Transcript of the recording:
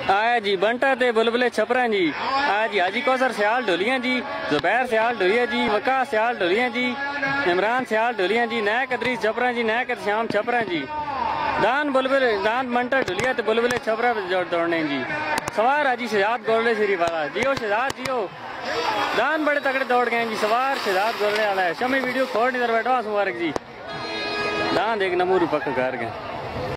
आया जी बंटा ते बुलबुले छपरा जी। आया जी हाजी कौसर सियाल ढोलियां जी, जुबैर सियाल ढोलिया जी, वका सियाल ढोलियां जी, इमरान सियाल ढोलियां जी, नैक अदरीस छपरा जी, नैक श्याम छपरा जी। दान बुलबुल दान बंटा ढोलिया ते बुलबुले छपरा दौड़ने जी। सवार हाजी शहजाद गोरले श्री वाला जियो शहजाद जियो। दान बड़े तगड़े दौड़ गए जी। सवार शहजाद गोरले वाला है। शमी वीडियो खोड़ इधर बैठो मुबारक जी। दान एक नमूरी पक्का कर गए।